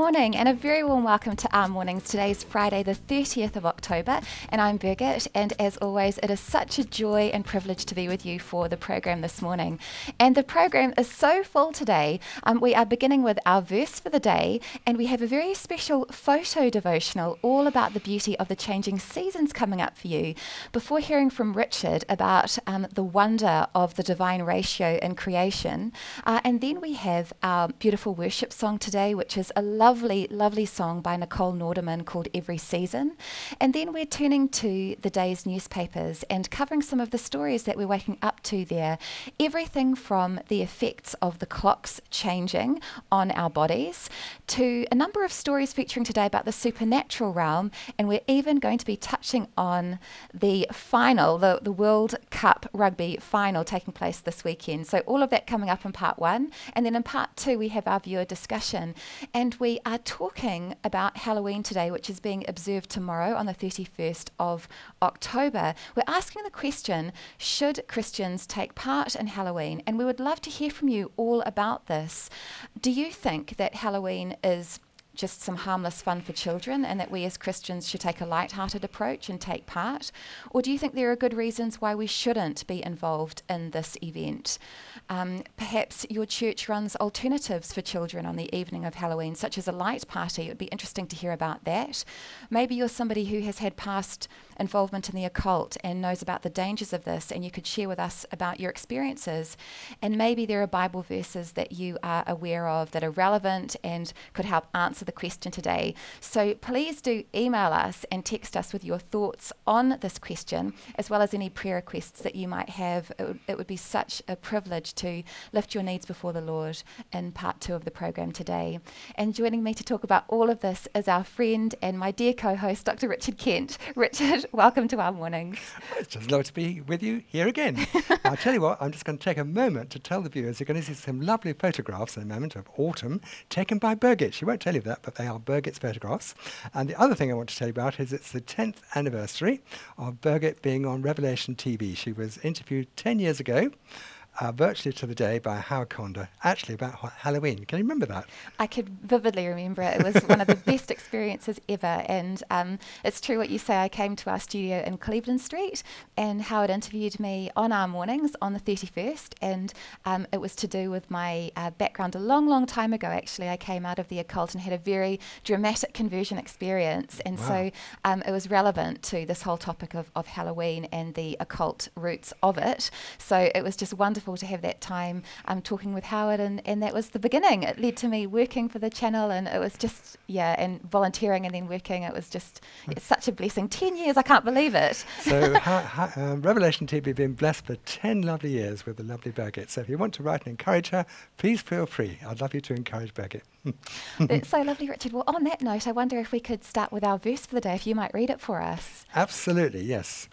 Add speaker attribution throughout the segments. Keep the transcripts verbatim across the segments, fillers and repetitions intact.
Speaker 1: morning and a very warm welcome to Our Mornings. Today's Friday the thirtieth of October and I'm Birgit, and as always it is such a joy and privilege to be with you for the program this morning. And the program is so full today. Um, we are beginning with our verse for the day, and we have a very special photo devotional all about the beauty of the changing seasons coming up for you, before hearing from Richard about um, the wonder of the divine ratio in creation. Uh, and then we have our beautiful worship song today, which is a lovely, lovely song by Nicole Nordeman called Every Season. And then we're turning to the day's newspapers and covering some of the stories that we're waking up to there. Everything from the effects of the clocks changing on our bodies to a number of stories featuring today about the supernatural realm. And we're even going to be touching on the final, the, the World Cup rugby final taking place this weekend. So all of that coming up in part one. And then in part two, we have our viewer discussion. And we are talking about Halloween today, which is being observed tomorrow on the thirty-first of October. We're asking the question, should Christians take part in Halloween? And we would love to hear from you all about this. Do you think that Halloween is just some harmless fun for children and that we as Christians should take a light-hearted approach and take part? Or do you think there are good reasons why we shouldn't be involved in this event? Um, perhaps your church runs alternatives for children on the evening of Halloween, such as a light party. It would be interesting to hear about that. Maybe you're somebody who has had past involvement in the occult and knows about the dangers of this, and you could share with us about your experiences. And maybe there are Bible verses that you are aware of that are relevant and could help answer the question today. So please do email us and text us with your thoughts on this question, as well as any prayer requests that you might have. It would, it would be such a privilege to lift your needs before the Lord in part two of the program today. And joining me to talk about all of this is our friend and my dear co-host, Doctor Richard Kent. Richard, welcome to Our Mornings.
Speaker 2: It's just lovely to be with you here again. I'll tell you what, I'm just going to take a moment to tell the viewers you're going to see some lovely photographs in a moment of autumn taken by Birgit. She won't tell you that, but they are Birgit's photographs. And the other thing I want to tell you about is it's the tenth anniversary of Birgit being on Revelation T V. She was interviewed ten years ago, Uh, virtually to the day by Howard Conda, actually about ha- Halloween. Can you remember that?
Speaker 1: I could vividly remember it. It was one of the best experiences ever. And um, it's true what you say. I came to our studio in Cleveland Street and Howard interviewed me on Our Mornings on the thirty-first. And um, it was to do with my uh, background a long, long time ago, actually. I came out of the occult and had a very dramatic conversion experience. And
Speaker 2: Wow.
Speaker 1: so um, it was relevant to this whole topic of, of Halloween and the occult roots of it. So it was just wonderful to have that time um, talking with Howard, and, and that was the beginning. It led to me working for the channel, and it was just, yeah, and volunteering and then working. It was just it's such a blessing. Ten years, I can't believe it.
Speaker 2: So ha, ha, um, Revelation T V has been blessed for ten lovely years with the lovely Birgit. So if you want to write and encourage her, please feel free. I'd love you to encourage Birgit.
Speaker 1: It's so lovely, Richard. Well, on that note, I wonder if we could start with our verse for the day, if you might read it for us.
Speaker 2: Absolutely, yes.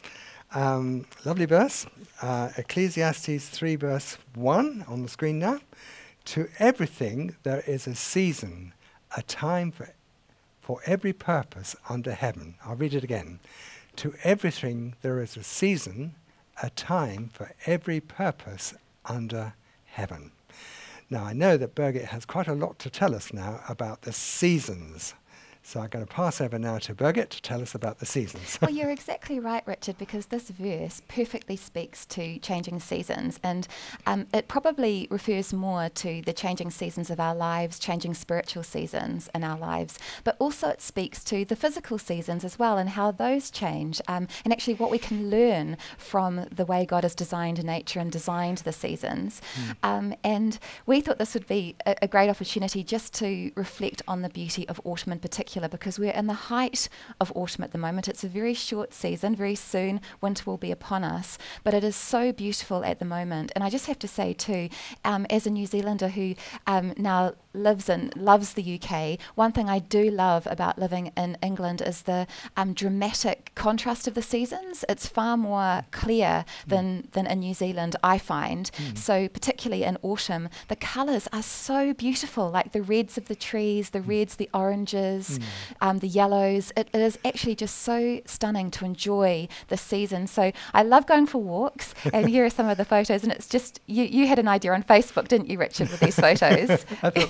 Speaker 2: Um, lovely verse, uh, Ecclesiastes three verse one on the screen now. To everything there is a season, a time for, for every purpose under heaven. I'll read it again. To everything there is a season, a time for every purpose under heaven. Now I know that Birgit has quite a lot to tell us now about the seasons. So I'm going to pass over now to Birgit to tell us about the seasons.
Speaker 1: Well, you're exactly right, Richard, because this verse perfectly speaks to changing seasons, and um, it probably refers more to the changing seasons of our lives, changing spiritual seasons in our lives, but also it speaks to the physical seasons as well and how those change, um, and actually what we can learn from the way God has designed nature and designed the seasons. Mm. Um, and we thought this would be a, a great opportunity just to reflect on the beauty of autumn in particular, because we're in the height of autumn at the moment. It's a very short season. Very soon winter will be upon us, but it is so beautiful at the moment. And I just have to say too, um, as a New Zealander who um, now lives and loves the U K, one thing I do love about living in England is the um, dramatic contrast of the seasons. It's far more clear than, mm. than in New Zealand, I find. Mm. So particularly in autumn, the colours are so beautiful, like the reds of the trees, the reds, the oranges, mm. um, the yellows. It, it is actually just so stunning to enjoy the season. So I love going for walks, and here are some of the photos, and it's just, you, you had an idea on Facebook, didn't you, Richard, with these photos?
Speaker 2: I thought they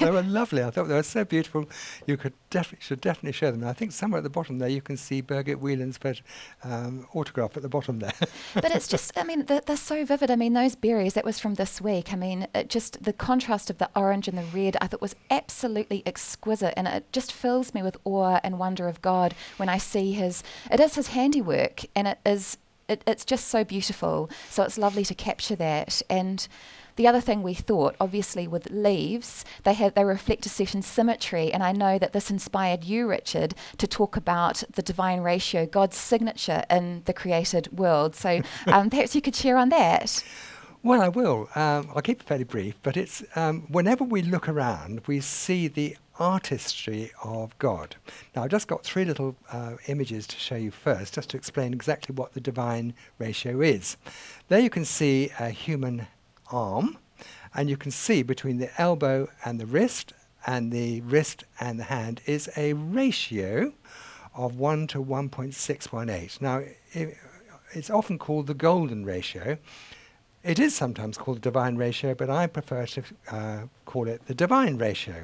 Speaker 2: They were lovely. I thought they were so beautiful. You could definitely should definitely show them. I think somewhere at the bottom there you can see Birgit Whelan's photo, um, autograph at the bottom there.
Speaker 1: But it's just, I mean, they're, they're so vivid. I mean, those berries, that was from this week. I mean, it just the contrast of the orange and the red, I thought was absolutely exquisite, and it just fills me with awe and wonder of God when I see his, it is his handiwork, and it is, it, it's just so beautiful. So it's lovely to capture that. And the other thing we thought, obviously with leaves, they have they reflect a certain symmetry, and I know that this inspired you, Richard, to talk about the divine ratio, God's signature in the created world. So um, perhaps you could share on that.
Speaker 2: Well, I will. Um, I'll keep it fairly brief, but it's um, whenever we look around, we see the artistry of God. Now, I've just got three little uh, images to show you first, just to explain exactly what the divine ratio is. There you can see a human arm, and you can see between the elbow and the wrist, and the wrist and the hand, is a ratio of one to one point six one eight. Now, I it's often called the golden ratio. It is sometimes called the divine ratio, but I prefer to uh, call it the divine ratio.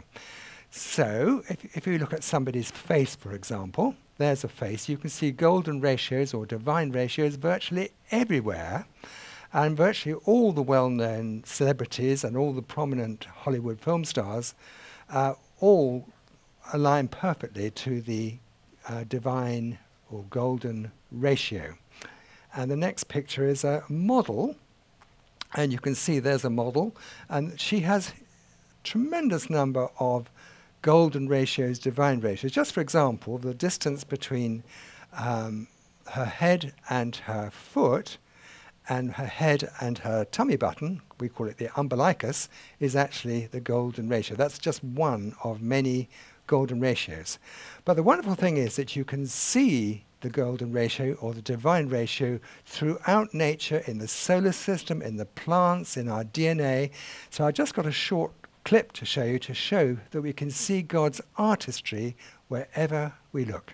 Speaker 2: So, if, if you look at somebody's face, for example, there's a face, you can see golden ratios or divine ratios virtually everywhere. And virtually all the well-known celebrities and all the prominent Hollywood film stars uh, all align perfectly to the uh, divine or golden ratio. And the next picture is a model, and you can see there's a model, and she has tremendous number of golden ratios, divine ratios. Just for example, the distance between um, her head and her foot and her head and her tummy button, we call it the umbilicus, is actually the golden ratio. That's just one of many golden ratios. But the wonderful thing is that you can see the golden ratio or the divine ratio throughout nature, in the solar system, in the plants, in our D N A. So I just got a short clip to show you to show that we can see God's artistry wherever we look.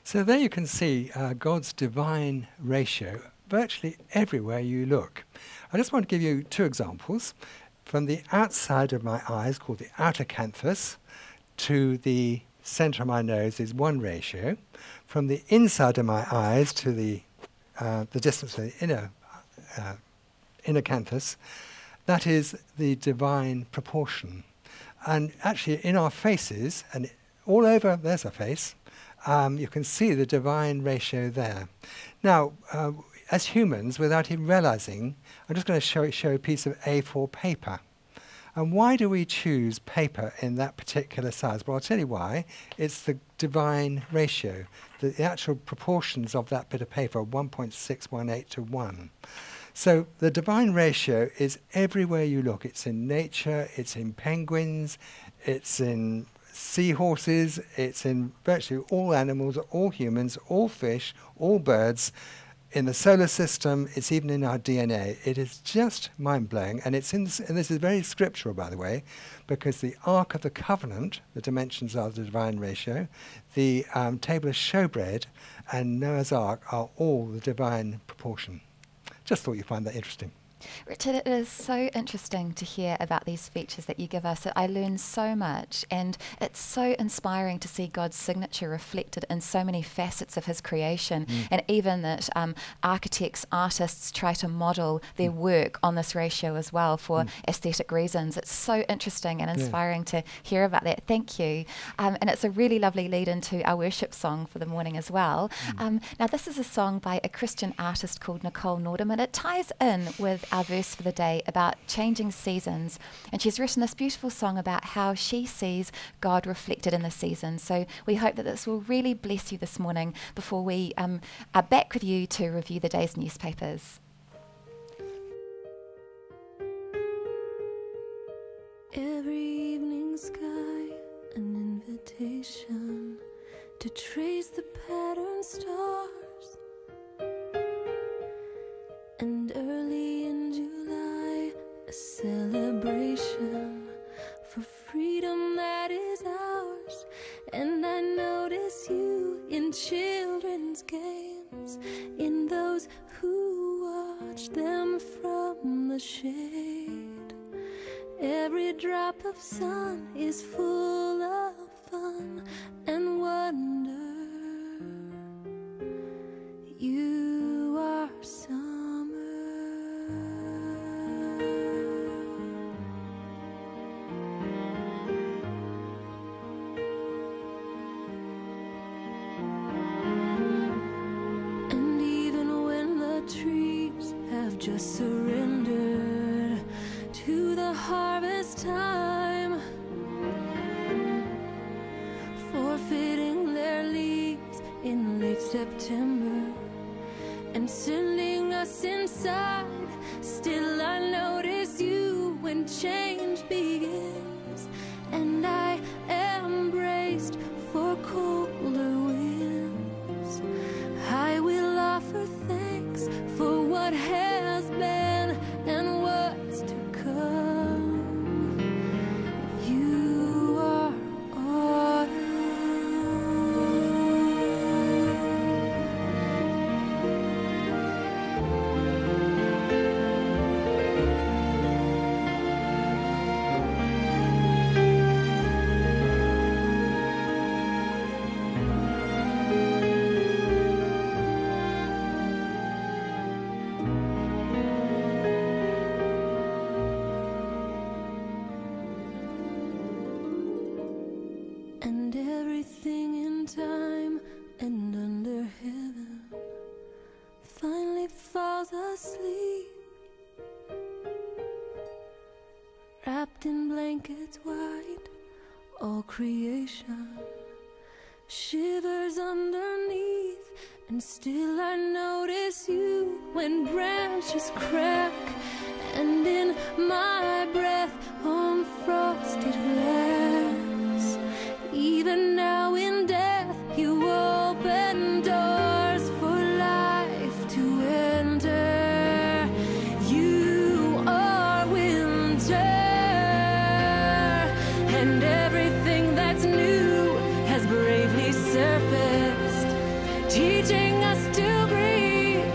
Speaker 2: So there you can see uh, God's divine ratio virtually everywhere you look. I just want to give you two examples. From the outside of my eyes, called the outer canthus, to the center of my nose is one ratio. From the inside of my eyes to the uh, the distance of the inner uh, inner canthus, that is the divine proportion. And actually, in our faces, and all over, there's a face. Um, you can see the divine ratio there. Now, uh, as humans, without even realizing, I'm just going to show, show a piece of A four paper. And why do we choose paper in that particular size? Well, I'll tell you why. It's the divine ratio. The, the actual proportions of that bit of paper are one point six one eight to one. So the divine ratio is everywhere you look. It's in nature, it's in penguins, it's in seahorses, it's in virtually all animals, all humans, all fish, all birds. In the solar system, it's even in our D N A. It is just mind-blowing, and it's in. And this is very scriptural, by the way, because the Ark of the Covenant, the dimensions are the divine ratio, the um, table of showbread, and Noah's Ark are all the divine proportion. Just thought you'd find that interesting.
Speaker 1: Richard, it is so interesting to hear about these features that you give us. I learn so much, and it's so inspiring to see God's signature reflected in so many facets of his creation, mm. and even that um, architects, artists try to model their mm. work on this ratio as well for mm. aesthetic reasons. It's so interesting and inspiring yeah. to hear about that. Thank you. Um, and it's a really lovely lead into our worship song for the morning as well. Mm. Um, now, this is a song by a Christian artist called Nicole Nordham, and it ties in with our verse for the day about changing seasons, and she's written this beautiful song about how she sees God reflected in the seasons. So we hope that this will really bless you this morning before we um, are back with you to review the day's newspapers.
Speaker 3: Every evening sky, an invitation to trace the pattern stars. And early in July, a celebration for freedom that is ours. And I notice you in children's games, in those who watch them from the shade. Every drop of sun is full of fun and wonder. You are summer. And even when the trees have just surrendered to the harvest time, forfeiting their leaves in late September and sending us inside, still I notice you when change begins, and I am braced for colder winds. I will offer thanks for what has been and what's to come. You are autumn. And everything in time and under heaven finally falls asleep, wrapped in blankets white. All creation shivers underneath, and still I notice you when branches crack, and in my breath on frosted glass. Even now in death you open doors for life to enter. You are winter, and everything that's new has bravely surfaced teaching us to breathe.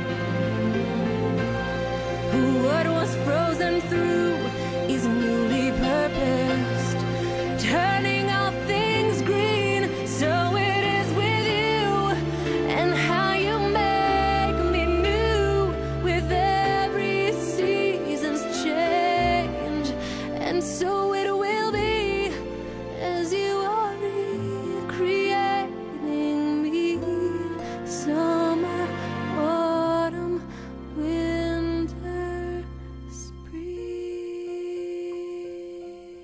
Speaker 3: What was frozen through is newly purposed, turning all things green. So it is with you, and how you make me new with every season's change. And so it will be as you are recreating me. Summer, autumn, winter, spring.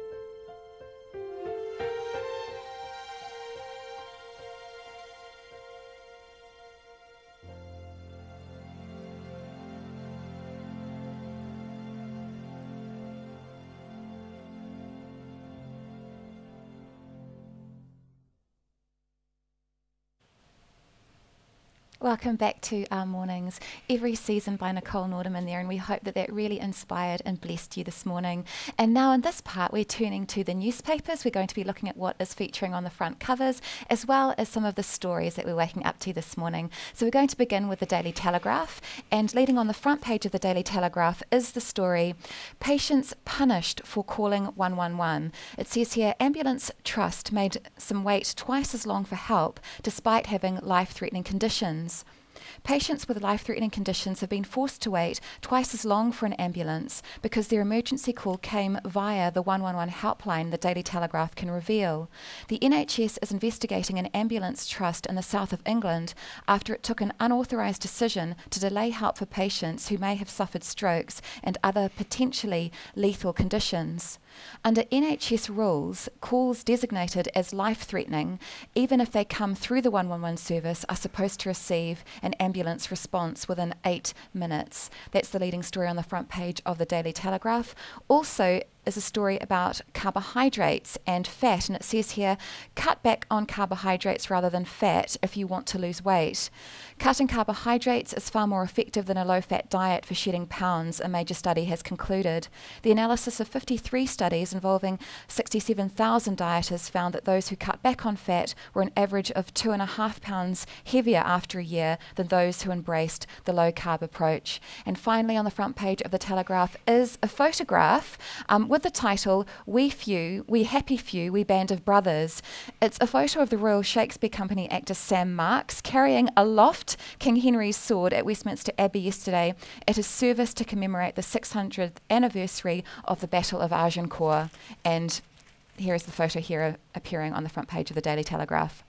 Speaker 1: Welcome back to Our Mornings, Every Season by Nicole Nordeman there, and we hope that that really inspired and blessed you this morning. And now in this part, we're turning to the newspapers. We're going to be looking at what is featuring on the front covers, as well as some of the stories that we're waking up to this morning. So we're going to begin with the Daily Telegraph, and leading on the front page of the Daily Telegraph is the story, Patients Punished for Calling one one one. It says here, Ambulance Trust made some wait twice as long for help, despite having life-threatening conditions. Patients with life-threatening conditions have been forced to wait twice as long for an ambulance because their emergency call came via the one one one helpline, the Daily Telegraph can reveal. The N H S is investigating an ambulance trust in the south of England after it took an unauthorised decision to delay help for patients who may have suffered strokes and other potentially lethal conditions. Under N H S rules, calls designated as life-threatening, even if they come through the one one one service, are supposed to receive an ambulance response within eight minutes. That's the leading story on the front page of the Daily Telegraph. Also is a story about carbohydrates and fat, and it says here, cut back on carbohydrates rather than fat if you want to lose weight. Cutting carbohydrates is far more effective than a low-fat diet for shedding pounds, a major study has concluded. The analysis of fifty-three studies involving sixty-seven thousand dieters found that those who cut back on fat were an average of two and a half pounds heavier after a year than those who embraced the low-carb approach. And finally, on the front page of the Telegraph is a photograph um, with the title, We Few, We Happy Few, We Band of Brothers. It's a photo of the Royal Shakespeare Company actor Sam Marks carrying aloft King Henry's sword at Westminster Abbey yesterday at his service to commemorate the six hundredth anniversary of the Battle of Agincourt. And here is the photo here appearing on the front page of the Daily Telegraph.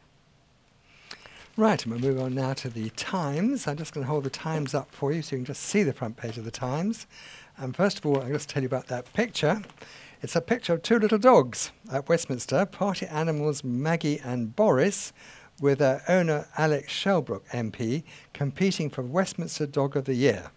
Speaker 2: Right, and we'll move on now to the Times. I'm just going to hold the Times up for you so you can just see the front page of the Times. And first of all, I'm going to tell you about that picture. It's a picture of two little dogs at Westminster, party animals Maggie and Boris, with their owner Alex Shelbrooke M P competing for Westminster Dog of the Year.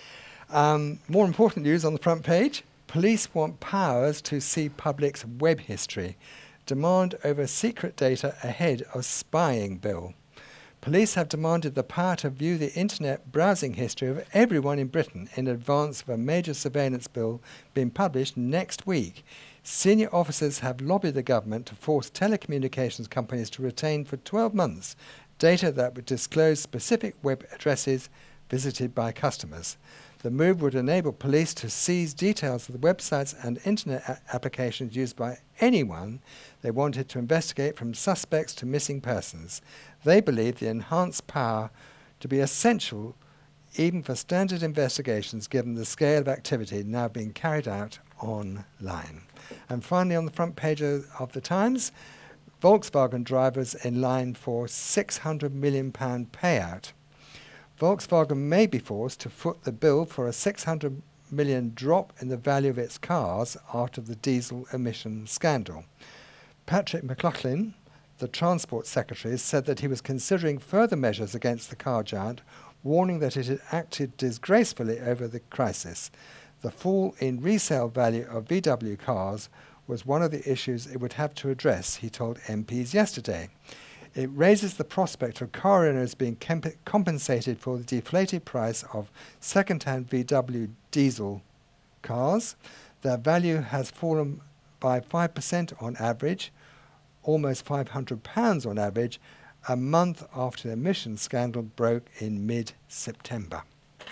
Speaker 2: Um, more important news on the front page, police want powers to see public's web history. Demand over secret data ahead of spying bill. Police have demanded the power to view the internet browsing history of everyone in Britain in advance of a major surveillance bill being published next week. Senior officers have lobbied the government to force telecommunications companies to retain for twelve months data that would disclose specific web addresses visited by customers. The move would enable police to seize details of the websites and internet applications used by anyone they wanted to investigate, from suspects to missing persons. They believe the enhanced power to be essential even for standard investigations, given the scale of activity now being carried out online. And finally, on the front page of, of the Times, Volkswagen drivers in line for six hundred million pounds payout. Volkswagen may be forced to foot the bill for a six hundred million pounds drop in the value of its cars after the diesel emission scandal. Patrick McLaughlin, the Transport Secretary, said that he was considering further measures against the car giant, warning that it had acted disgracefully over the crisis. The fall in resale value of V W cars was one of the issues it would have to address, he told M Ps yesterday. It raises the prospect of car owners being comp- compensated for the deflated price of second-hand V W diesel cars. Their value has fallen by five percent on average, almost five hundred pounds on average, a month after the emissions scandal broke in mid-September.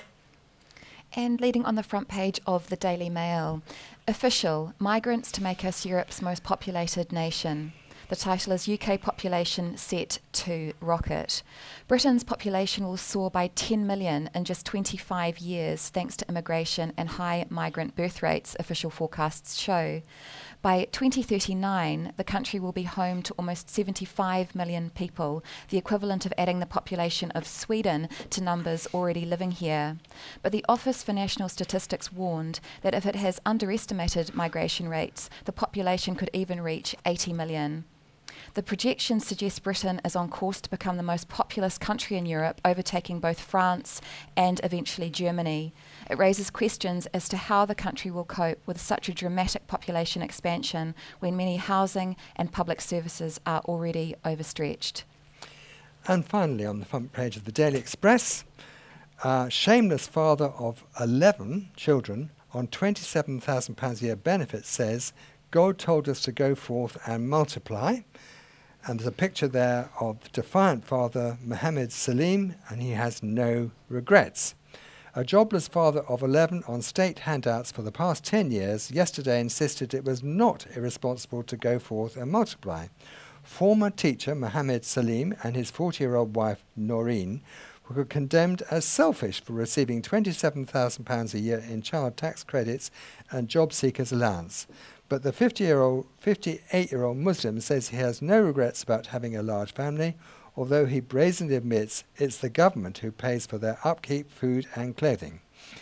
Speaker 1: And leading on the front page of the Daily Mail, official, migrants to make us Europe's most populated nation. The title is U K population set to rocket. Britain's population will soar by ten million in just twenty-five years thanks to immigration and high migrant birth rates, official forecasts show. By twenty thirty-nine, the country will be home to almost seventy-five million people, the equivalent of adding the population of Sweden to numbers already living here. But the Office for National Statistics warned that if it has underestimated migration rates, the population could even reach eighty million. The projections suggest Britain is on course to become the most populous country in Europe, overtaking both France and eventually Germany. It raises questions as to how the country will cope with such a dramatic population expansion when many housing and public services are already overstretched.
Speaker 2: And finally, on the front page of the Daily Express, a shameless father of eleven children on twenty-seven thousand pounds a year benefit says, God told us to go forth and multiply. And there's a picture there of defiant father Mohammed Salim, and he has no regrets. A jobless father of eleven on state handouts for the past ten years yesterday insisted it was not irresponsible to go forth and multiply. Former teacher Mohammed Salim and his forty-year-old wife Noreen were condemned as selfish for receiving twenty-seven thousand pounds a year in child tax credits and job seekers allowance. But the fifty-year-old, fifty-eight-year-old Muslim says he has no regrets about having a large family, although he brazenly admits it's the government who pays for their upkeep, food and clothing.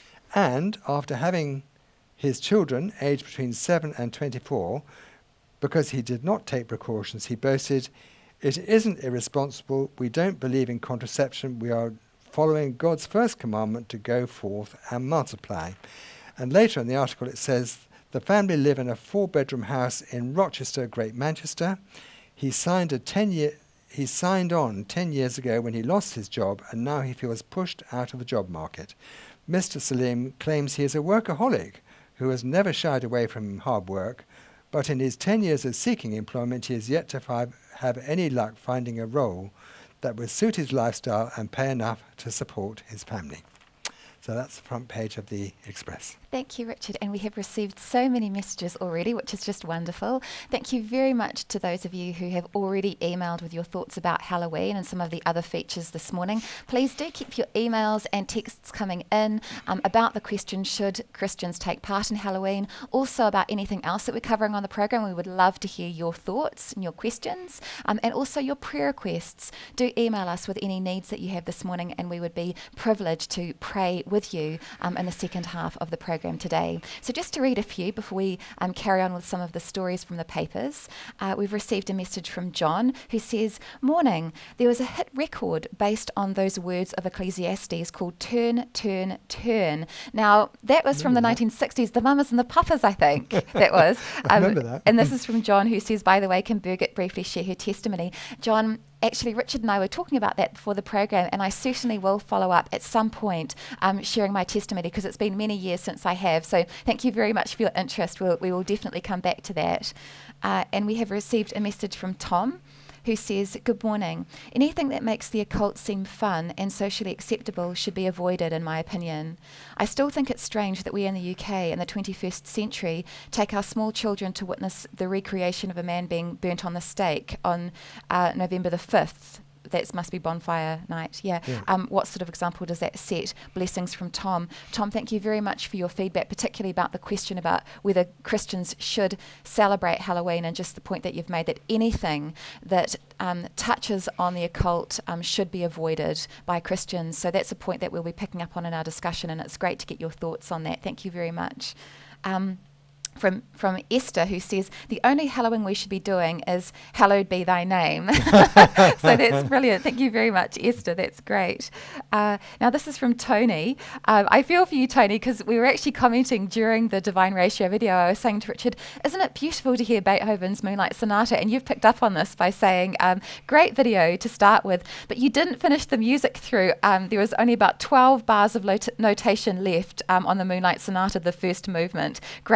Speaker 2: And after having his children aged between seven and twenty-four, because he did not take precautions, he boasted, "It isn't irresponsible. We don't believe in contraception. We are following God's first commandment to go forth and multiply." And later in the article it says, the family live in a four-bedroom house in Rochester, Great Manchester. He signed a ten-year, he signed on ten years ago when he lost his job, and now he feels pushed out of the job market. Mister Salim claims he is a workaholic who has never shied away from hard work, but in his ten years of seeking employment, he has yet to fi- have any luck finding a role that would suit his lifestyle and pay enough to support his family. So that's the front page of the Express.
Speaker 1: Thank you, Richard. And we have received so many messages already, which is just wonderful. Thank you very much to those of you who have already emailed with your thoughts about Halloween and some of the other features this morning. Please do keep your emails and texts coming in um, about the question, should Christians take part in Halloween? Also about anything else that we're covering on the program. We would love to hear your thoughts and your questions um, and also your prayer requests. Do email us with any needs that you have this morning, and we would be privileged to pray with you um, in the second half of the program today. So just to read a few before we um, carry on with some of the stories from the papers, uh, we've received a message from John who says, "Morning, there was a hit record based on those words of Ecclesiastes called Turn, Turn, Turn." Now, that was from the that. nineteen sixties, the Mamas and the Papas, I think, that was.
Speaker 2: I
Speaker 1: um,
Speaker 2: remember that.
Speaker 1: And this is from John who says, by the way, can Birgit briefly share her testimony? John, actually, Richard and I were talking about that before the program, and I certainly will follow up at some point um, sharing my testimony, because it's been many years since I have. So thank you very much for your interest. We'll, we will definitely come back to that. Uh, and we have received a message from Tom, who says, "Good morning. Anything that makes the occult seem fun and socially acceptable should be avoided, in my opinion. I still think it's strange that we in the U K in the twenty-first century take our small children to witness the recreation of a man being burnt on the stake on uh, November the fifth. That must be bonfire night, yeah.
Speaker 2: yeah.
Speaker 1: Um, what sort of example does that set? Blessings from Tom. Tom, thank you very much for your feedback, particularly about the question about whether Christians should celebrate Halloween, and just the point that you've made that anything that um, touches on the occult um, should be avoided by Christians. So that's a point that we'll be picking up on in our discussion, and it's great to get your thoughts on that. Thank you very much. Um, From from Esther, who says, "The only Halloween we should be doing is hallowed be thy name." So that's brilliant. Thank you very much, Esther. That's great. Uh, now this is from Tony. Um, I feel for you, Tony, because we were actually commenting during the Divine Ratio video. I was saying to Richard, "Isn't it beautiful to hear Beethoven's Moonlight Sonata?" And you've picked up on this by saying, um, "Great video to start with, but you didn't finish the music through. Um, there was only about twelve bars of lot- notation left um, on the Moonlight Sonata, the first movement. Great program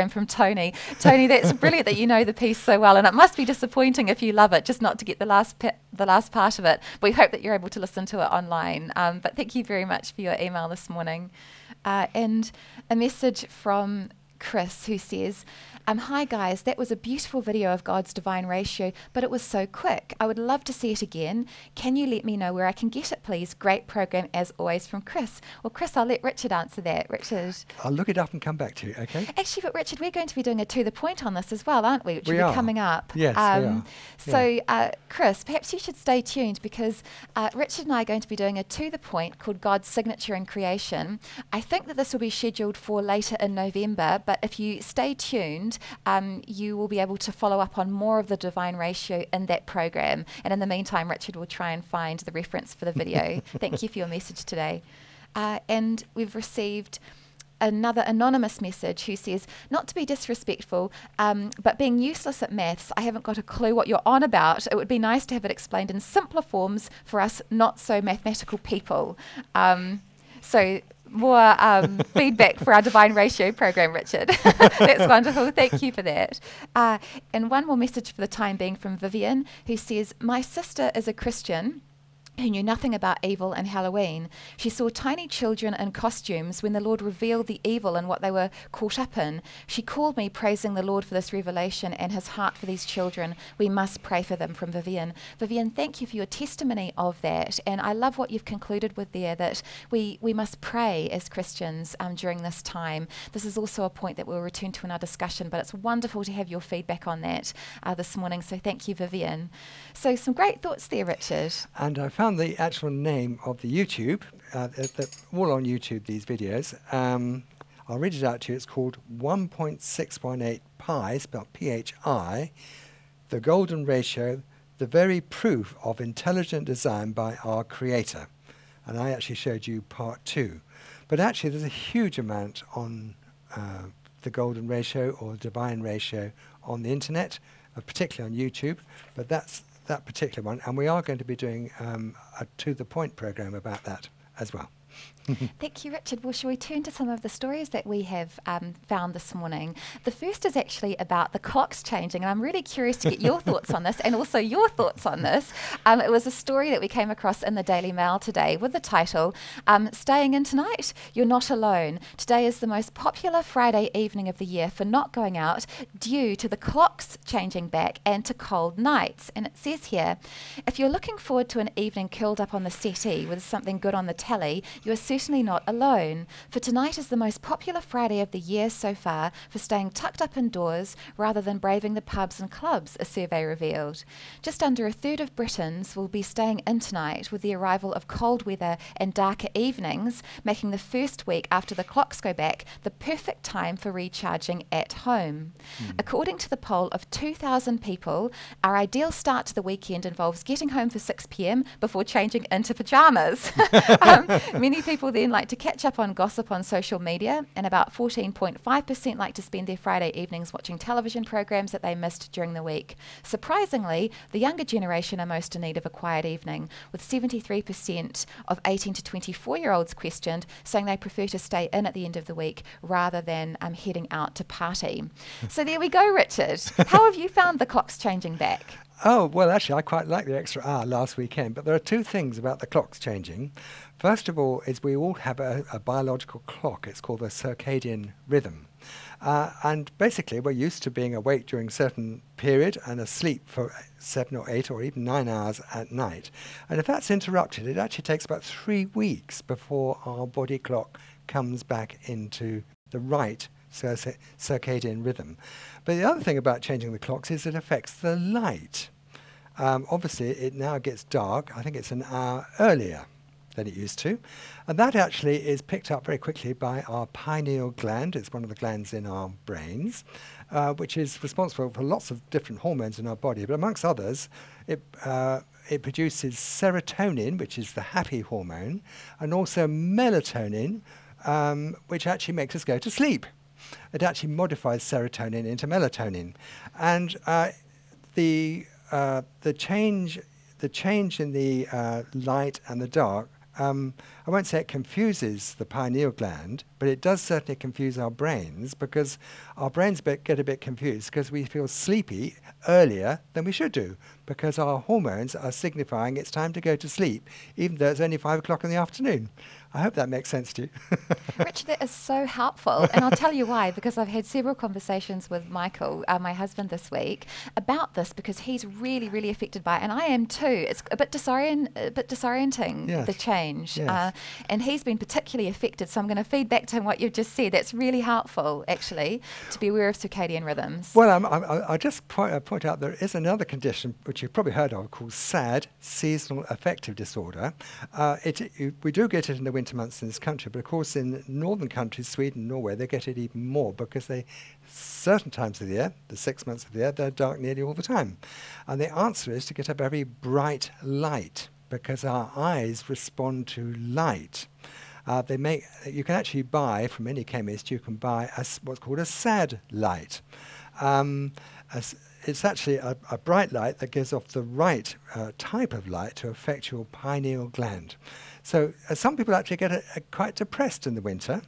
Speaker 1: program from Tony. Tony, that's brilliant that you know the piece so well, and it must be disappointing if you love it, just not to get the last pi- the last part of it. We hope that you're able to listen to it online. Um, but thank you very much for your email this morning. Uh, and a message from Chris, who says, um, hi guys, that was a beautiful video of God's divine ratio, but it was so quick. I would love to see it again. Can you let me know where I can get it, please? Great program as always from Chris. Well, Chris, I'll let Richard answer that. Richard.
Speaker 2: I'll look it up and come back to you, okay?
Speaker 1: Actually, but Richard, we're going to be doing a To The Point on this as well, aren't we? Which
Speaker 2: We
Speaker 1: will
Speaker 2: are.
Speaker 1: be coming up.
Speaker 2: Yes, we are.
Speaker 1: So,
Speaker 2: Yeah.
Speaker 1: uh, Chris, perhaps you should stay tuned, because uh, Richard and I are going to be doing a To The Point called God's Signature in Creation. I think that this will be scheduled for later in November, but if you stay tuned, um, you will be able to follow up on more of the divine ratio in that program. And in the meantime, Richard will try and find the reference for the video. Thank you for your message today. Uh, and we've received another anonymous message who says, not to be disrespectful, um, but being useless at maths, I haven't got a clue what you're on about. It would be nice to have it explained in simpler forms for us not so mathematical people. Um, so more um, feedback for our divine ratio program, Richard. That's wonderful. Thank you for that. Uh, and one more message for the time being from Vivian, who says, my sister is a Christian who knew nothing about evil and Halloween. She saw tiny children in costumes when the Lord revealed the evil and what they were caught up in. She called me praising the Lord for this revelation and his heart for these children. We must pray for them, from Vivian. Vivian, thank you for your testimony of that. And I love what you've concluded with there, that we, we must pray as Christians um, during this time. This is also a point that we'll return to in our discussion, but it's wonderful to have your feedback on that uh, this morning. So thank you, Vivian. So some great thoughts there, Richard.
Speaker 2: And I found the actual name of the YouTube, uh, th- th- all on YouTube, these videos. Um, I'll read it out to you. It's called one point six one eight pi, spelled P H I, the golden ratio, the very proof of intelligent design by our Creator. And I actually showed you part two. But actually, there's a huge amount on uh, the golden ratio or divine ratio on the internet, uh, particularly on YouTube. But that's that particular one, and we are going to be doing um, a To The Point program about that as well.
Speaker 1: Thank you, Richard. Well, shall we turn to some of the stories that we have um, found this morning? The first is actually about the clocks changing, and I'm really curious to get your thoughts on this and also your thoughts on this. Um, it was a story that we came across in the Daily Mail today with the title, um, Staying In Tonight? You're Not Alone. Today is the most popular Friday evening of the year for not going out due to the clocks changing back and to cold nights. And it says here, if you're looking forward to an evening curled up on the settee with something good on the telly, you are certainly not alone, for tonight is the most popular Friday of the year so far for staying tucked up indoors rather than braving the pubs and clubs, a survey revealed. Just under a third of Britons will be staying in tonight, with the arrival of cold weather and darker evenings, making the first week after the clocks go back the perfect time for recharging at home. Mm. According to the poll of two thousand people, our ideal start to the weekend involves getting home for six p.m. before changing into pyjamas. um, many people then like to catch up on gossip on social media, and about fourteen point five percent like to spend their Friday evenings watching television programs that they missed during the week. Surprisingly, the younger generation are most in need of a quiet evening, with seventy-three percent of eighteen to twenty-four year olds questioned saying they prefer to stay in at the end of the week rather than um, heading out to party. So there we go, Richard. How have you found the clocks changing back?
Speaker 2: Oh, well, actually, I quite like the extra hour last weekend, but there are two things about the clocks changing. First of all is we all have a, a biological clock. It's called the circadian rhythm. Uh, and basically, we're used to being awake during a certain period and asleep for seven or eight or even nine hours at night. And if that's interrupted, it actually takes about three weeks before our body clock comes back into the right cir- circadian rhythm. But the other thing about changing the clocks is it affects the light. Um, obviously, it now gets dark. I think it's an hour earlier than it used to. And that actually is picked up very quickly by our pineal gland. It's one of the glands in our brains, uh, which is responsible for lots of different hormones in our body. But amongst others, it, uh, it produces serotonin, which is the happy hormone, and also melatonin, um, which actually makes us go to sleep. It actually modifies serotonin into melatonin. And uh, the, uh, the change the change in the uh, light and the dark Um, I won't say it confuses the pineal gland, but it does certainly confuse our brains, because our brains bit get a bit confused because we feel sleepy earlier than we should do, because our hormones are signifying it's time to go to sleep, even though it's only five o'clock in the afternoon. I hope that makes sense to you.
Speaker 1: Richard, that is so helpful. And I'll tell you why, because I've had several conversations with Michael, uh, my husband, this week about this, because he's really, really affected by it. And I am too. It's a bit, disorient, a bit disorienting,
Speaker 2: Yes.
Speaker 1: the change.
Speaker 2: Yes.
Speaker 1: Uh, and he's been particularly affected. So I'm going to feed back to him what you've just said. That's really helpful, actually, to be aware of circadian rhythms.
Speaker 2: Well, um, I, I, I just point, uh, point out there is another condition which you've probably heard of called SAD, seasonal affective disorder. Uh, it, it, we do get it in the winter months in this country, but of course in northern countries, Sweden, Norway, they get it even more, because they certain times of the year, the six months of the year, they're dark nearly all the time. And the answer is to get a very bright light, because our eyes respond to light. Uh, they make, you can actually buy, from any chemist, you can buy a s what's called a SAD light. Um, a s it's actually a, a bright light that gives off the right uh, type of light to affect your pineal gland. So uh, some people actually get a, a quite depressed in the winter,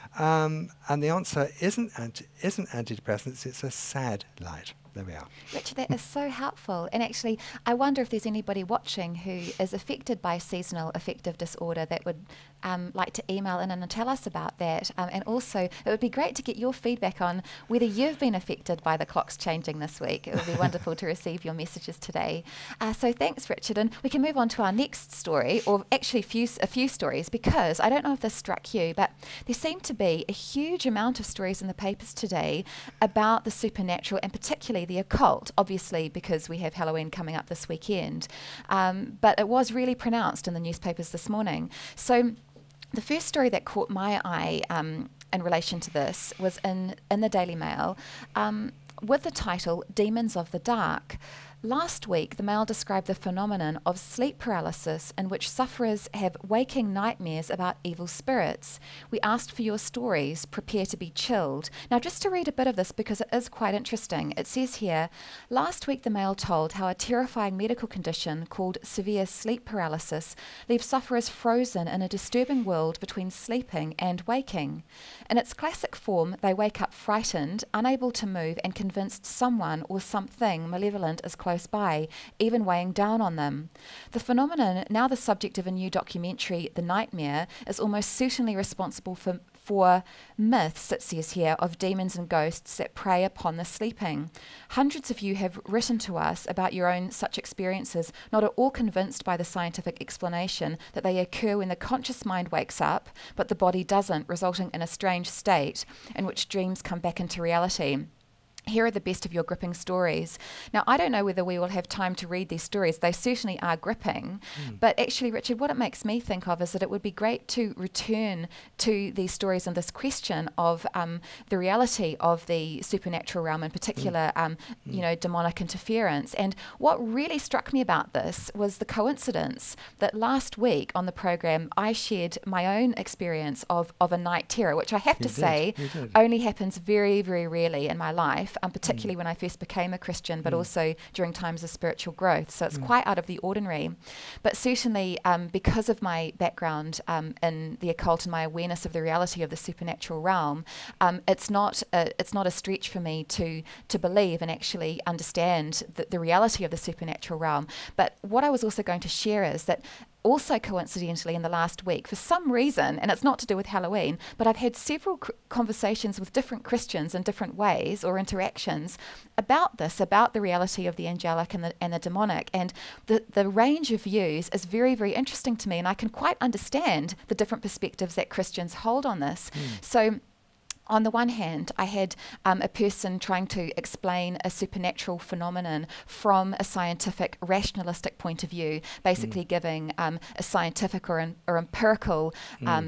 Speaker 2: um, and the answer isn't, anti isn't antidepressants, it's a SAD light. There we are.
Speaker 1: Richard, that is so helpful. And actually, I wonder if there's anybody watching who is affected by seasonal affective disorder that would um, like to email in and tell us about that. Um, and also, it would be great to get your feedback on whether you've been affected by the clocks changing this week. It would be wonderful to receive your messages today. Uh, so thanks, Richard. And we can move on to our next story, or actually few, a few stories, because I don't know if this struck you, but there seem to be a huge amount of stories in the papers today about the supernatural, and particularly the occult, obviously because we have Halloween coming up this weekend. Um, but it was really pronounced in the newspapers this morning. So the first story that caught my eye um, in relation to this was in, in the Daily Mail um, with the title, Demons of the Dark. Last week, the Mail described the phenomenon of sleep paralysis in which sufferers have waking nightmares about evil spirits. We asked for your stories, prepare to be chilled. Now, just to read a bit of this, because it is quite interesting, it says here, last week the Mail told how a terrifying medical condition called severe sleep paralysis leaves sufferers frozen in a disturbing world between sleeping and waking. In its classic form, they wake up frightened, unable to move, and convinced someone or something malevolent is close by, even weighing down on them. The phenomenon, now the subject of a new documentary, The Nightmare, is almost certainly responsible for for myths, it says here, of demons and ghosts that prey upon the sleeping. Hundreds of you have written to us about your own such experiences, not at all convinced by the scientific explanation that they occur when the conscious mind wakes up, but the body doesn't, resulting in a strange state in which dreams come back into reality. Here are the best of your gripping stories. Now, I don't know whether we will have time to read these stories. They certainly are gripping. Mm. But actually, Richard, what it makes me think of is that it would be great to return to these stories and this question of um, the reality of the supernatural realm, in particular, mm. um, mm. you know, demonic interference. And what really struck me about this was the coincidence that last week on the program, I shared my own experience of, of a night terror, which I have you to did. say only happens very, very rarely in my life. Um, particularly mm. when I first became a Christian, but mm. also during times of spiritual growth. So it's mm. quite out of the ordinary. But certainly um, because of my background um, in the occult and my awareness of the reality of the supernatural realm, um, it's not a, it's not a stretch for me to to believe and actually understand the, the reality of the supernatural realm. But what I was also going to share is that also coincidentally in the last week, for some reason, and it's not to do with Halloween, but I've had several cr- conversations with different Christians in different ways or interactions about this, about the reality of the angelic and the, and the demonic. And the, the range of views is very, very interesting to me, and I can quite understand the different perspectives that Christians hold on this. Mm. So on the one hand, I had um, a person trying to explain a supernatural phenomenon from a scientific, rationalistic point of view, basically mm. giving um, a scientific or, an, or empirical mm. um,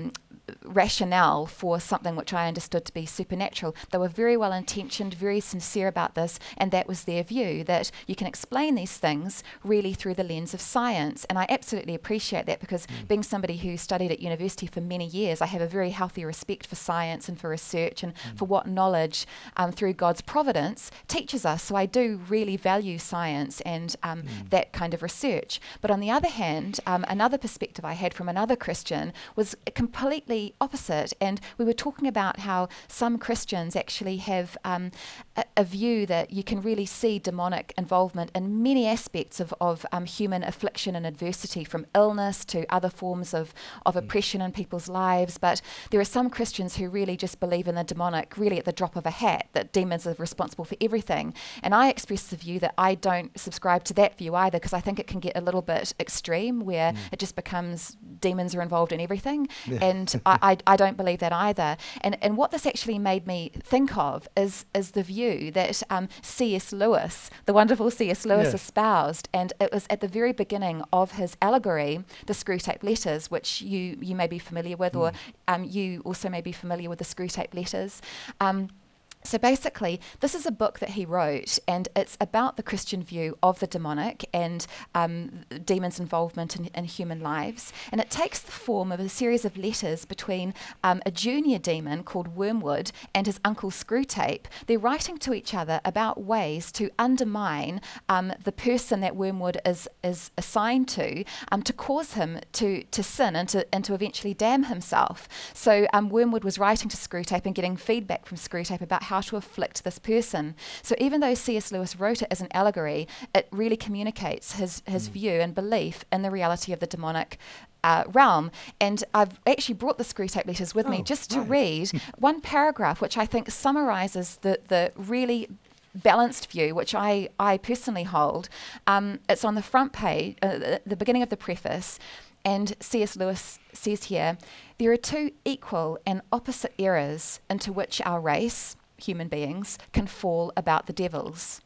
Speaker 1: rationale for something which I understood to be supernatural. They were very well intentioned, very sincere about this, and that was their view, that you can explain these things really through the lens of science. And I absolutely appreciate that, because mm. being somebody who studied at university for many years, I have a very healthy respect for science and for research and mm. for what knowledge um, through God's providence teaches us. So I do really value science and um, mm. that kind of research. But on the other hand, um, another perspective I had from another Christian was completely opposite. And we were talking about how some Christians actually have um, a, a view that you can really see demonic involvement in many aspects of, of um, human affliction and adversity, from illness to other forms of, of mm. oppression in people's lives. But there are some Christians who really just believe in the demonic really at the drop of a hat, that demons are responsible for everything. And I express the view that I don't subscribe to that view either, because I think it can get a little bit extreme, where mm. it just becomes demons are involved in everything. Yeah. And I, I, I don't believe that either. And and what this actually made me think of is, is the view that um, C S Lewis, the wonderful C S Lewis, yes. espoused. And it was at the very beginning of his allegory, The Screwtape Letters, which you, you may be familiar with, mm. or um, you also may be familiar with the Screwtape Letters. Um, So basically, this is a book that he wrote, and it's about the Christian view of the demonic and um, demons' involvement in, in human lives. And it takes the form of a series of letters between um, a junior demon called Wormwood and his uncle Screwtape. They're writing to each other about ways to undermine um, the person that Wormwood is is assigned to, um, to cause him to, to sin and to, and to eventually damn himself. So um, Wormwood was writing to Screwtape and getting feedback from Screwtape about how how to afflict this person. So even though C S Lewis wrote it as an allegory, it really communicates his, his mm. view and belief in the reality of the demonic uh, realm. And I've actually brought the Screwtape Letters with oh, me just to right. read one paragraph, which I think summarizes the, the really balanced view, which I, I personally hold. Um, it's on the front page, uh, the, the beginning of the preface. And C S Lewis says here, there are two equal and opposite errors into which our race, human beings, can fall about the devils.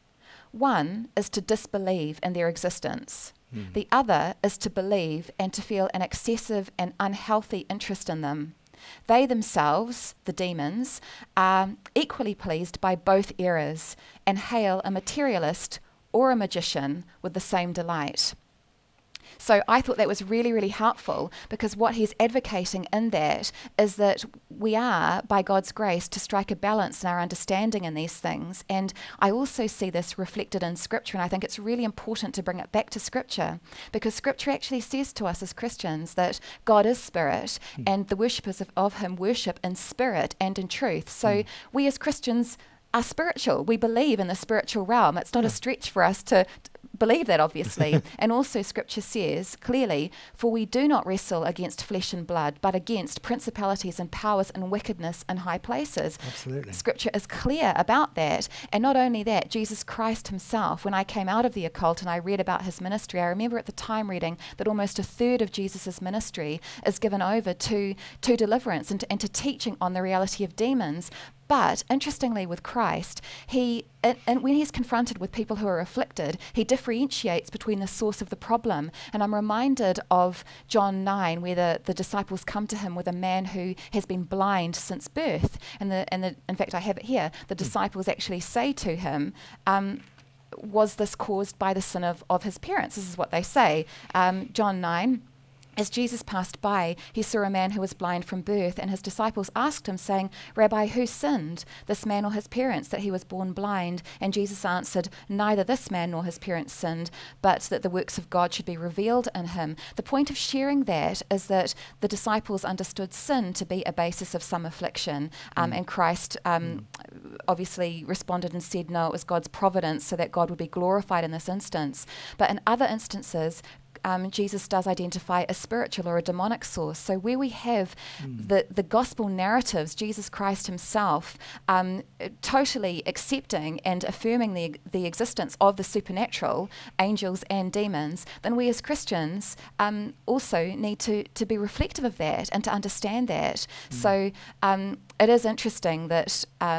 Speaker 1: One is to disbelieve in their existence. Mm. The other is to believe and to feel an excessive and unhealthy interest in them. They themselves, the demons, are equally pleased by both errors and hail a materialist or a magician with the same delight. So I thought that was really, really helpful, because what he's advocating in that is that we are, by God's grace, to strike a balance in our understanding in these things. And I also see this reflected in Scripture, and I think it's really important to bring it back to Scripture, because Scripture actually says to us as Christians that God is spirit, mm. and the worshippers of, of him worship in spirit and in truth. So mm. we as Christians are spiritual. We believe in the spiritual realm. It's not yeah. a stretch for us to believe that, obviously. And also Scripture says clearly, for we do not wrestle against flesh and blood, but against principalities and powers and wickedness in high places.
Speaker 2: Absolutely.
Speaker 1: Scripture is clear about that. And not only that, Jesus Christ himself, when I came out of the occult and I read about his ministry, I remember at the time reading that almost a third of Jesus's ministry is given over to, to deliverance and to, and to teaching on the reality of demons. But interestingly, with Christ, he, and, and when he's confronted with people who are afflicted, he differentiates between the source of the problem. And I'm reminded of John nine, where the, the disciples come to him with a man who has been blind since birth. And the, and the, in fact, I have it here. The disciples actually say to him, um, was this caused by the sin of, of his parents? This is what they say. Um, John nine. As Jesus passed by, he saw a man who was blind from birth, and his disciples asked him, saying, Rabbi, who sinned, this man or his parents, that he was born blind? And Jesus answered, neither this man nor his parents sinned, but that the works of God should be revealed in him. The point of sharing that is that the disciples understood sin to be a basis of some affliction, um, mm. and Christ um, mm. obviously responded and said, no, it was God's providence, so that God would be glorified in this instance. But in other instances, Um, Jesus does identify a spiritual or a demonic source. So where we have mm. the, the gospel narratives, Jesus Christ himself um, totally accepting and affirming the, the existence of the supernatural, angels and demons, then we as Christians um, also need to, to be reflective of that and to understand that. Mm. So um, it is interesting that um,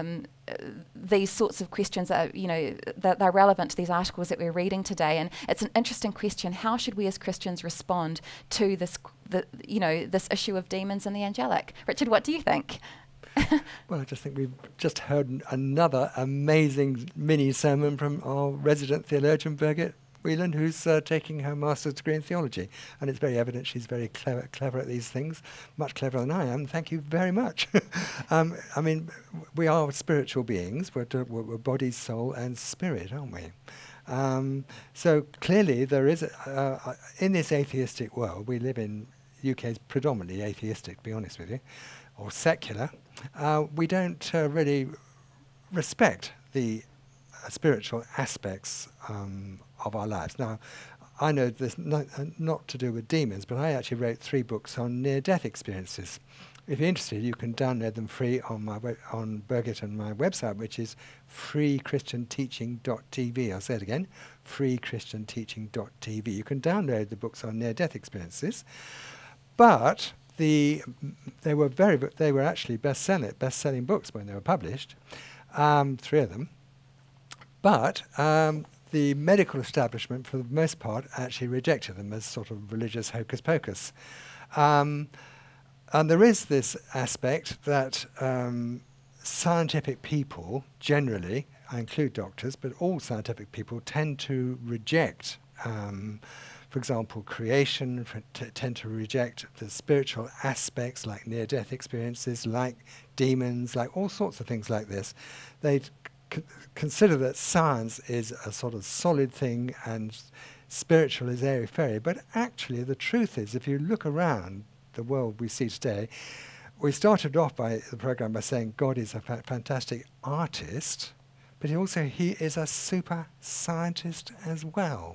Speaker 1: these sorts of questions are, you know, they're, they're relevant to these articles that we're reading today. And it's an interesting question. How should we as Christians respond to this, the, you know, this issue of demons and the angelic? Richard, what do you think?
Speaker 2: Well, I just think we've just heard n- another amazing mini sermon from our resident theologian, Birgit Whelan, who's uh, taking her master's degree in theology. And it's very evident she's very clever, clever at these things, much cleverer than I am. Thank you very much. um, I mean, w- we are spiritual beings. We're, d- we're, we're body, soul, and spirit, aren't we? Um, so clearly there is, a, uh, in this atheistic world, we live in, U K is predominantly atheistic, to be honest with you, or secular. Uh, we don't uh, really respect the uh, spiritual aspects um, of our lives. Now, I know this not, uh, not to do with demons, but I actually wrote three books on near-death experiences. If you're interested, you can download them free on my web on Birgit and my website, which is free christian teaching dot t v. I'll say it again, free christian teaching dot t v. You can download the books on near-death experiences, but The, they were very, they were actually best-selling, best-selling books when they were published, um, three of them. But um, the medical establishment, for the most part, actually rejected them as sort of religious hocus pocus. Um, and there is this aspect that um, scientific people, generally, I include doctors, but all scientific people tend to reject um, for example, creation, f- t- tend to reject the spiritual aspects like near-death experiences, like demons, like all sorts of things like this. They c- consider that science is a sort of solid thing and s- spiritual is airy-fairy. But actually, the truth is, if you look around the world we see today, we started off by the program by saying God is a fa- fantastic artist, but he also he is a super scientist as well.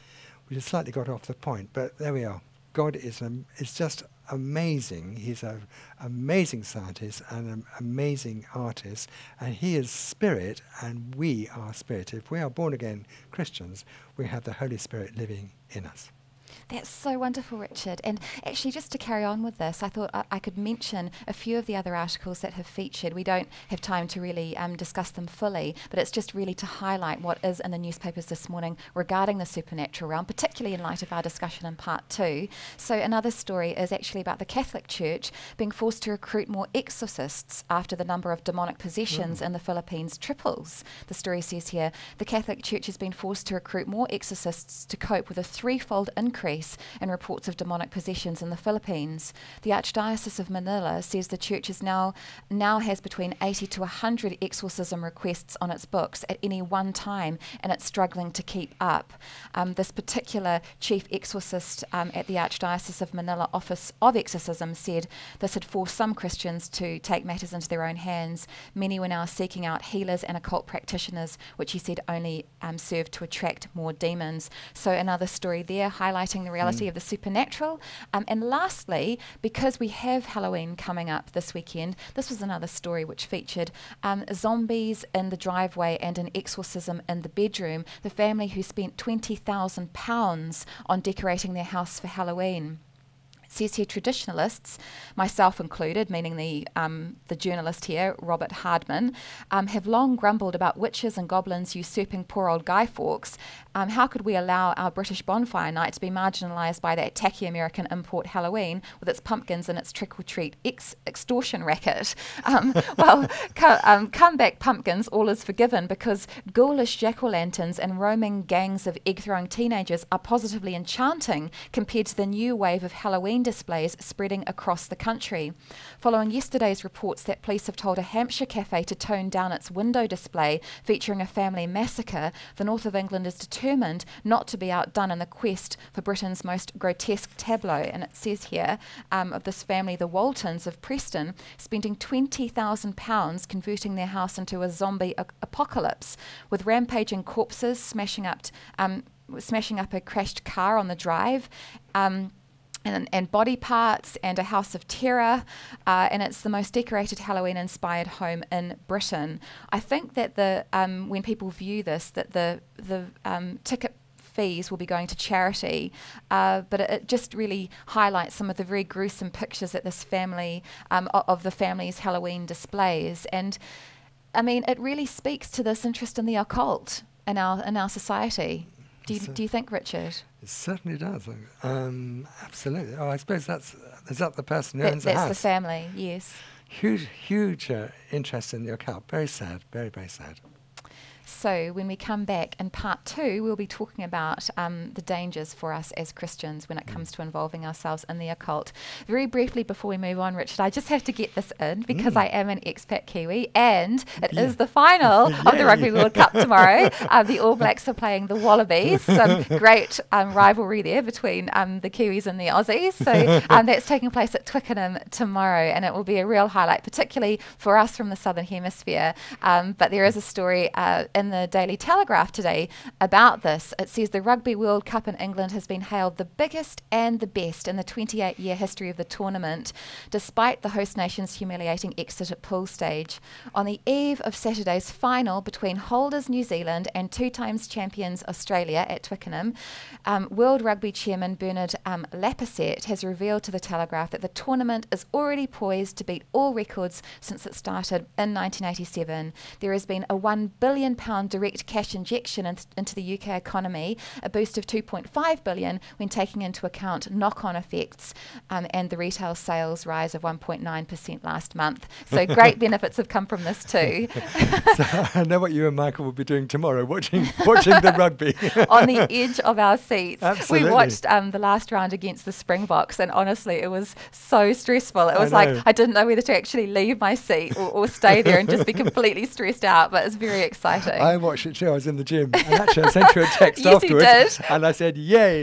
Speaker 2: We just slightly got off the point, but there we are. God is um, is just amazing. He's an amazing scientist and an amazing artist, and he is spirit, and we are spirit. If we are born-again Christians, we have the Holy Spirit living in us.
Speaker 1: That's so wonderful, Richard. And actually, just to carry on with this, I thought I, I could mention a few of the other articles that have featured. We don't have time to really um, discuss them fully, but it's just really to highlight what is in the newspapers this morning regarding the supernatural realm, particularly in light of our discussion in part two. So another story is actually about the Catholic Church being forced to recruit more exorcists after the number of demonic possessions mm. in the Philippines triples. The story says here, the Catholic Church has been forced to recruit more exorcists to cope with a threefold increase in reports of demonic possessions in the Philippines. The Archdiocese of Manila says the church is now now has between eighty to one hundred exorcism requests on its books at any one time, and it's struggling to keep up. Um, this particular chief exorcist um, at the Archdiocese of Manila Office of Exorcism said this had forced some Christians to take matters into their own hands. Many were now seeking out healers and occult practitioners, which he said only um, served to attract more demons. So another story there highlighting the reality mm. of the supernatural. Um, and lastly, because we have Halloween coming up this weekend, this was another story which featured um, zombies in the driveway and an exorcism in the bedroom. The family who spent twenty thousand pounds on decorating their house for Halloween. It says here traditionalists, myself included, meaning the um, the journalist here, Robert Hardman, um, have long grumbled about witches and goblins usurping poor old Guy Fawkes. Um, how could we allow our British bonfire night to be marginalised by that tacky American import Halloween with its pumpkins and its trick-or-treat ex- extortion racket? Um, well, co- um, comeback pumpkins, all is forgiven, because ghoulish jack-o'-lanterns and roaming gangs of egg-throwing teenagers are positively enchanting compared to the new wave of Halloween displays spreading across the country. Following yesterday's reports that police have told a Hampshire cafe to tone down its window display featuring a family massacre, the north of England is determined not to be outdone in the quest for Britain's most grotesque tableau. And it says here um, of this family, the Waltons of Preston, spending twenty thousand pounds converting their house into a zombie a- apocalypse, with rampaging corpses smashing up, t- um, smashing up a crashed car on the drive. Um, And, and body parts and a house of terror, uh, and it's the most decorated Halloween-inspired home in Britain. I think that the um, when people view this, that the the um, ticket fees will be going to charity, uh, but it, it just really highlights some of the very gruesome pictures that this family um, of, of the family's Halloween displays. And I mean, it really speaks to this interest in the occult in our in our society. Do you,
Speaker 2: So-
Speaker 1: do you think, Richard?
Speaker 2: It certainly does. Um, absolutely. Oh, I suppose that's is that the person who
Speaker 1: That,
Speaker 2: owns the
Speaker 1: that's
Speaker 2: house.
Speaker 1: the family, yes.
Speaker 2: Huge, huge uh, interest in the occult. Very sad. Very, very sad.
Speaker 1: So when we come back in part two, we'll be talking about um, the dangers for us as Christians when it comes to involving ourselves in the occult. Very briefly before we move on, Richard, I just have to get this in because I am an expat Kiwi and it is
Speaker 2: Yeah.
Speaker 1: the final of the
Speaker 2: Yay.
Speaker 1: Rugby World Cup tomorrow. Uh, the All Blacks are playing the Wallabies. Some great um, rivalry there between um, the Kiwis and the Aussies. So um, that's taking place at Twickenham tomorrow and it will be a real highlight, particularly for us from the Southern Hemisphere. Um, but there is a story uh, in the Daily Telegraph today about this. It says the Rugby World Cup in England has been hailed the biggest and the best in the twenty-eight year history of the tournament, despite the host nation's humiliating exit at pool stage. On the eve of Saturday's final between holders New Zealand and two times champions Australia at Twickenham, um, World Rugby Chairman Bernard um, Lapasset has revealed to the Telegraph that the tournament is already poised to beat all records since it started in nineteen eighty-seven. There has been a one billion pounds direct cash injection in, into the U K economy, a boost of two point five billion dollars when taking into account knock-on effects um, and the retail sales rise of one point nine percent last month. So great benefits have come from this too.
Speaker 2: So I know what you and Michael will be doing tomorrow, watching watching the rugby.
Speaker 1: On the edge of our seats.
Speaker 2: Absolutely.
Speaker 1: We watched um, the last round against the Springboks and honestly it was so stressful. It
Speaker 2: I
Speaker 1: was like
Speaker 2: know.
Speaker 1: I didn't know whether to actually leave my seat or, or stay there and just be completely stressed out, but it's very exciting.
Speaker 2: I watched it too. I was in the gym, and actually I sent you a text
Speaker 1: Yes, you
Speaker 2: afterwards,
Speaker 1: did.
Speaker 2: and I said, "Yay!"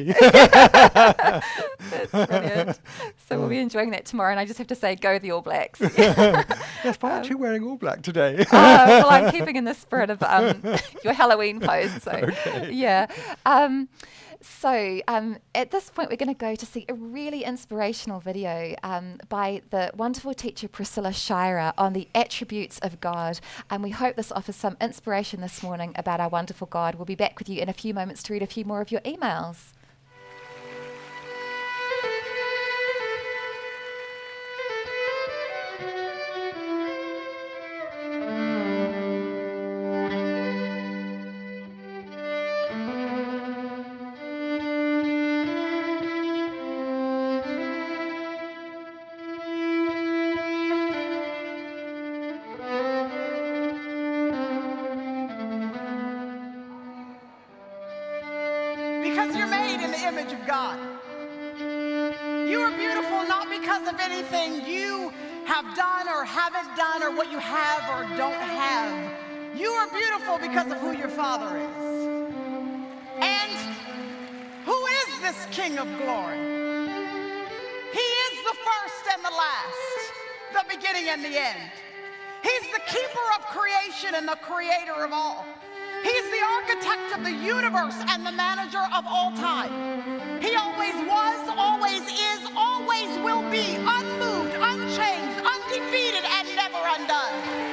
Speaker 1: That's brilliant. So we'll be enjoying that tomorrow and I just have to say go the All Blacks.
Speaker 2: Yes, why aren't you wearing all black today?
Speaker 1: Uh, well, I'm keeping in the spirit of um, your Halloween post. So,
Speaker 2: Okay.
Speaker 1: yeah. Um, so, um, at this point, we're going to go to see a really inspirational video um, by the wonderful teacher Priscilla Shirer on the attributes of God. And we hope this offers some inspiration this morning about our wonderful God. We'll be back with you in a few moments to read a few more of your emails.
Speaker 4: Because you're made in the image of God. You are beautiful not because of anything you have done or haven't done or what you have or don't have. You are beautiful because of who your Father is. And who is this King of glory? He is the first and the last, the beginning and the end. He's the keeper of creation and the creator of all. He's the architect of the universe and the manager of all time. He always was, always is, always will be, unmoved, unchanged, undefeated, and never undone.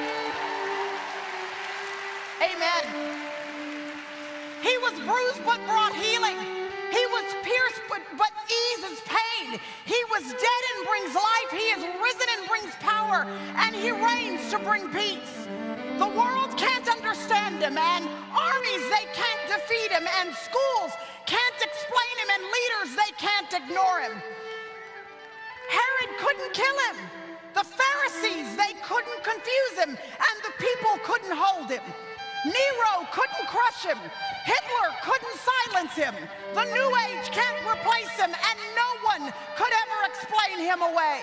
Speaker 4: Amen. He was bruised but brought healing. He was pierced but, but eases pain. He was dead and brings life. He is risen and brings power. And he reigns to bring peace. The world can't understand him, and armies, they can't defeat him, and schools can't explain him, and leaders, they can't ignore him. Herod couldn't kill him. The Pharisees, they couldn't confuse him, and the people couldn't hold him. Nero couldn't crush him. Hitler couldn't silence him. The New Age can't replace him, and no one could ever explain him away.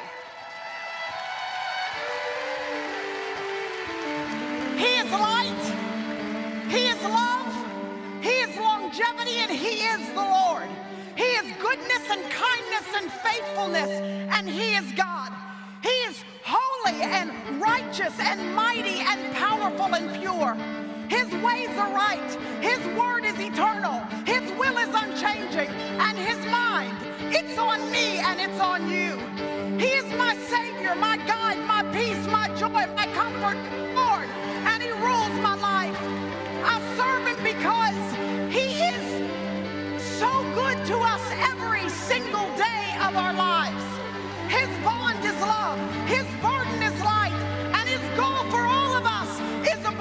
Speaker 4: He is light, he is love, he is longevity, and he is the Lord. He is goodness and kindness and faithfulness, and he is God. He is holy and righteous and mighty and powerful and pure. His ways are right, his word is eternal, his will is unchanging, and his mind, it's on me and it's on you. He is my Savior, my guide, my peace, my joy, my comfort, Lord, and he rules my life. I serve him because he is so good to us every single day of our lives. His bond is love, his burden is light, and his goal for all of us is a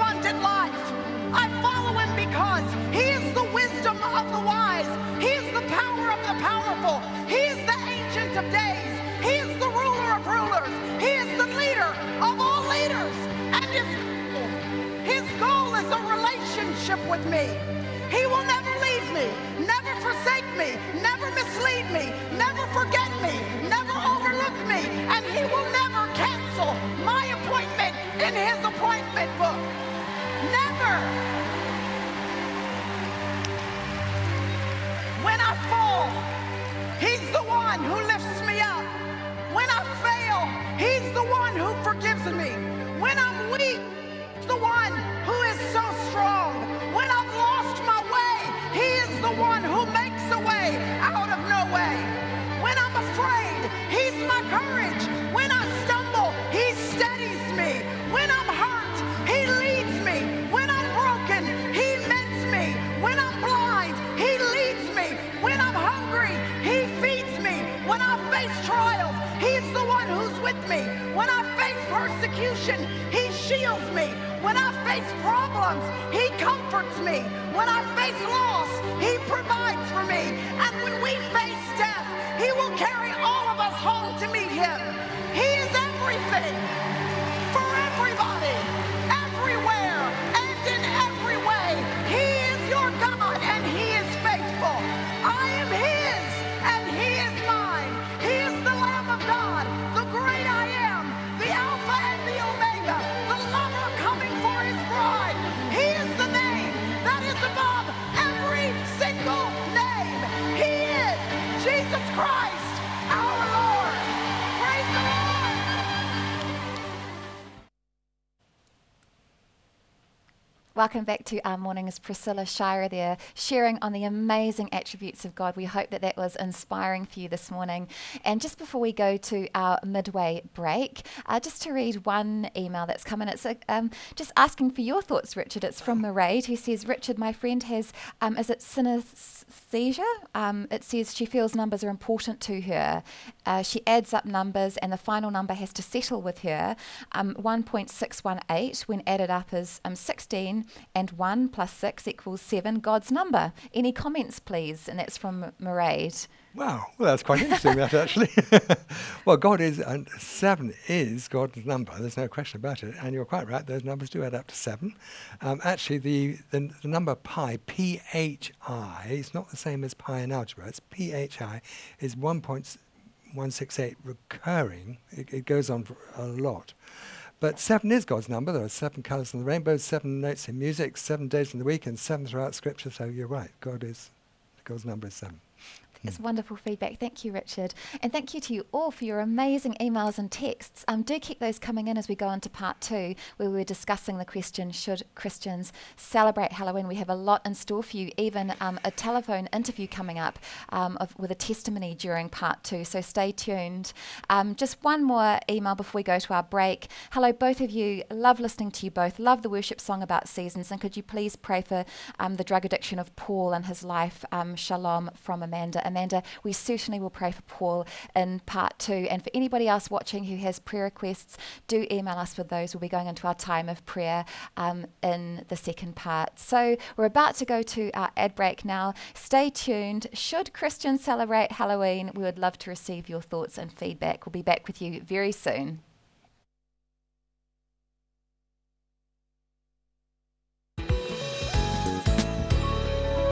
Speaker 4: of Days. He is the ruler of rulers. He is the leader of all leaders. And his goal, his goal is a relationship with me. He will never leave me, never forsake me, never mislead me, never forget me, never overlook me, and he will never cancel my appointment in his appointment book. Never. When I fall, he's the one who lifts me up. When I fail, he's the one who forgives me. When I'm weak, he's the one who is so strong. When I've lost my way, he is the one who makes a way out of no way. When I'm afraid, he's my courage. When I stumble, he steadies me. When I'm hurt, he leads me. When I'm broken, he mends me. When I'm blind, he leads me. When I'm hungry, he feeds me. When I face trials, he's the one who's with me. When I face persecution, he shields me. When I face problems, he comforts me. When I face loss, he provides for me. And when we face death, he will carry all of us home to meet him. He is everything for everybody, everywhere, and in every way. He is your God, and he is faithful. I am his, and he is mine. He is the Lamb of God, the great I am, the Alpha and the Omega, the lover coming for his bride. He is the name that is above every single name. He is Jesus Christ, our Lord. Praise the Lord.
Speaker 1: Welcome back to Our Mornings. Priscilla Shira there, sharing on the amazing attributes of God. We hope that that was inspiring for you this morning. And just before we go to our midway break, uh, just to read one email that's come in. It's uh, um, just asking for your thoughts, Richard. It's from Mairead, who says, Richard, my friend has, um, is it synesthesia? Um, it says she feels numbers are important to her. Uh, she adds up numbers and the final number has to settle with her. Um, one point six one eight when added up is um, sixteen, and one plus six equals seven, God's number. Any comments, please? And that's from Mairead.
Speaker 2: Wow, well, that's quite interesting, that actually. Well, God is, and seven is God's number, there's no question about it. And you're quite right, those numbers do add up to seven. Um, actually, the, the, the number pi, P H I, is not the same as pi in algebra. It's P H I, is one point one six eight recurring. It, it goes on for a lot. But seven is God's number. There are seven colours in the rainbow, seven notes in music, seven days in the week, and seven throughout Scripture. So you're right, God is, God's number is seven.
Speaker 1: It's wonderful feedback. Thank you, Richard. And thank you to you all for your amazing emails and texts. Um, do keep those coming in as we go on to part two, where we're discussing the question, should Christians celebrate Halloween? We have a lot in store for you, even um, a telephone interview coming up um, of, with a testimony during part two. So stay tuned. Um, just one more email before we go to our break. Hello, both of you. Love listening to you both. Love the worship song about seasons. And could you please pray for um, the drug addiction of Paul and his life? Um, shalom from Amanda. Amanda, we certainly will pray for Paul in part two. And for anybody else watching who has prayer requests, do email us with those. We'll be going into our time of prayer um, in the second part. So we're about to go to our ad break now. Stay tuned. Should Christians celebrate Halloween? We would love to receive your thoughts and feedback. We'll be back with you very soon.